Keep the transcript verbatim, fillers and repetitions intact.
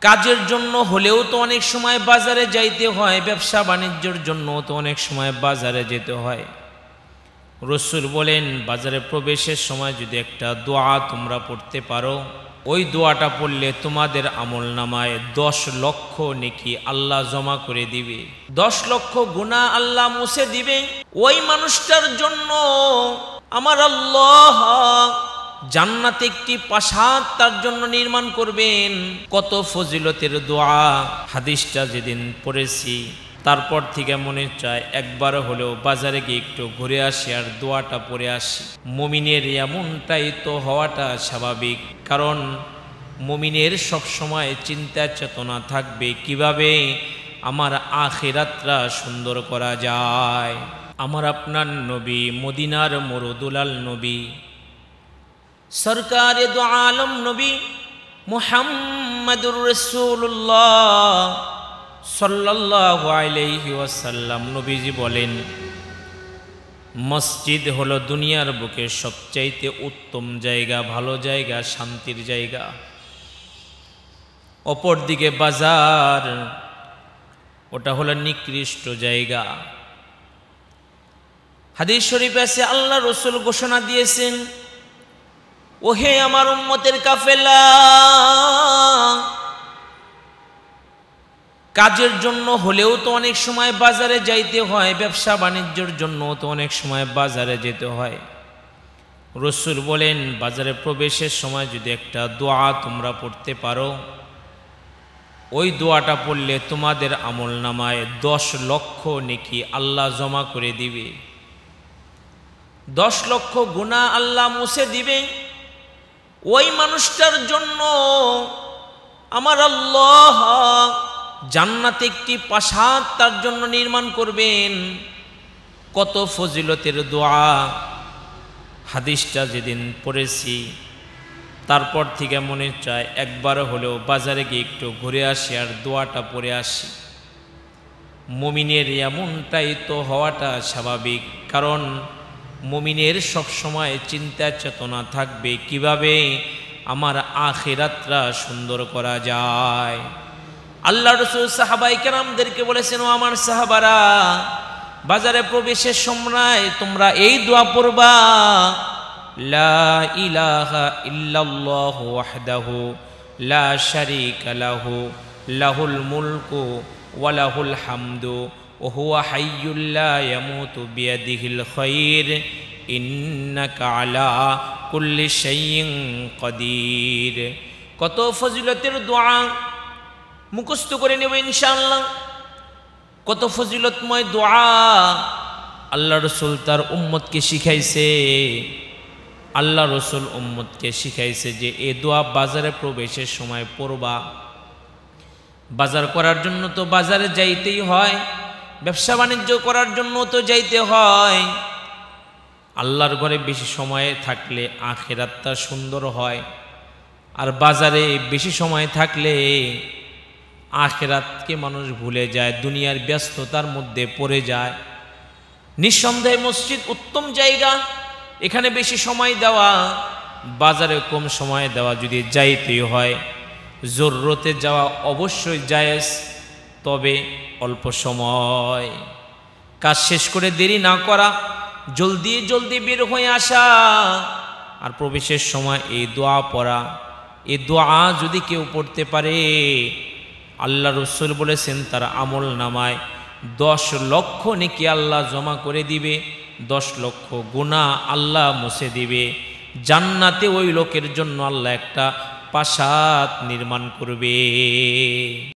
কাজের জন্য হলেও তো অনেক সময় বাজারে যাইতে হয়, ব্যবসা বাণিজ্যের জন্য তো অনেক সময় বাজারে যেতে হয়। রাসূল বলেন, বাজারে প্রবেশের সময় যদি একটা দোয়া তোমরা পড়তে পারো, ওই দোয়াটা পড়লে তোমাদের আমলনামায় দশ লক্ষ নেকি আল্লাহ জমা করে দিবে, দশ লক্ষ গুনাহ আল্লাহ মুছে দিবে। ওই মানুষটার জন্য আমার আল্লাহ জান্নাতে একটি প্রাসাদ তার জন্য নির্মাণ করবেন। কত ফজিলতের দোয়া! হাদিসটা যেদিন পড়েছি তারপর থেকে মনে চায় একবার হলেও বাজারে গিয়ে একটু ঘুরে আসি আর দোয়াটা পড়ে আসি। মুমিনের এমনটাই তো হওয়াটা স্বাভাবিক, কারণ মুমিনের সবসময় চিন্তা চেতনা থাকবে কিভাবে আমার আখিরাতটা সুন্দর করা যায়। আমার আপনার নবী, মদিনার মরুদুলাল নবী, সরকারে দো আলম নবী মুহাম্মাদুর রাসূলুল্লাহ সাল্লাল্লাহু আলাইহি ওয়াসাল্লাম নবীজি বলেন, মসজিদ হলো দুনিয়ার বুকে সবচাইতে উত্তম জায়গা, ভালো জায়গা, শান্তির জায়গা। অপরদিকে বাজার, ওটা হলো নিকৃষ্ট জায়গা। হাদিস শরীফে আছে, আল্লাহ রাসূল ঘোষণা দিয়েছেন, ওহে আমার উম্মতের কাফেলা, কাজের জন্য হলেও তো অনেক সময় বাজারে যাইতে হয়, ব্যবসা বাণিজ্যের জন্য তো অনেক সময় বাজারে যেতে হয়। রাসূল বলেন, বাজারে প্রবেশের সময় যদি একটা দোয়া তোমরা পড়তে পারো, ওই দোয়াটা পড়লে তোমাদের আমলনামায় দশ লক্ষ নেকি আল্লাহ জমা করে দিবে, দশ লক্ষ গুনাহ আল্লাহ মুছে দিবে। ওই মানুষটার জন্য আমার আল্লাহ জান্নাতে একটি প্রাসাদ তার জন্য নির্মাণ করবেন। কত ফজিলতের দোয়া! হাদিসটা যেদিন পড়েছি তারপর থেকে মনে চায় একবার হলেও বাজারে গিয়ে একটু ঘুরে আসি আর দোয়াটা পড়ে আসি। মুমিনের এমনটাই তো হওয়াটা স্বাভাবিক, কারণ মুমিনের সবসময় চিন্তা চেতনা থাকবে কিভাবে আমার আখিরাতটা সুন্দর করা যায়। আল্লাহ রাসূল সাহাবায়ে কেরামদেরকে বলেছেন, ও আমার সাহাবারা, বাজারে প্রবেশের সময় তোমরা এই দোয়া পড়বা, লা ইলাহা ইল্লাল্লাহু ওয়াহদাহু লা শারীকা লাহু লাহুল মুলকু ওয়া লাহুল হামদু ওয়া হুয়া হাইয়্যুল লা ইয়ামুতু বিয়াদিহিল খায়র ইন্নাকা আলা কুল্লি শাইইন কাদির। কত ফজিলতের দোয়া, মুখস্থ করে নেব ইনশাআল্লাহ। কত ফজিলতময় দোয়া আল্লাহ রাসূল তার উম্মতকে শিখাইছে। আল্লাহ রাসূল উম্মতকে শিখাইছে যে এ দোয়া বাজারে প্রবেশের সময় পড়বা। বাজার করার জন্য তো বাজারে যাইতেই হয়, ব্যবসা বাণিজ্য করার জন্য তো যাইতে হয়। আল্লাহর ঘরে বেশি সময় থাকলে আখিরাতটা সুন্দর হয়, আর বাজারে বেশি সময় থাকলে আখিরাতকে মানুষ ভুলে যায়, দুনিয়ার ব্যস্ততার মধ্যে পড়ে যায়। নিঃসন্দেহে মসজিদ উত্তম জায়গা, এখানে বেশি সময় দেওয়া, বাজারে কম সময় দেওয়া। যদি যাইতেই হয় জরুরতে যাওয়া অবশ্যই জায়েজ, তবে অল্প সময়, কাজ শেষ করে দেরি না করা, জলদি জলদি বের হয়ে আসা, আর প্রবেশের সময় এই দোয়া পড়া। এই দোয়া যদি কেউ পড়তে পারে, আল্লাহ রাসূল বলেছেন তার আমল নামায় দশ লক্ষ নেকি আল্লাহ জমা করে দিবে, দশ লক্ষ গুনাহ আল্লাহ মুছে দিবে। জান্নাতে ওই লোকের জন্য আল্লাহ একটা প্রাসাদ নির্মাণ করবে।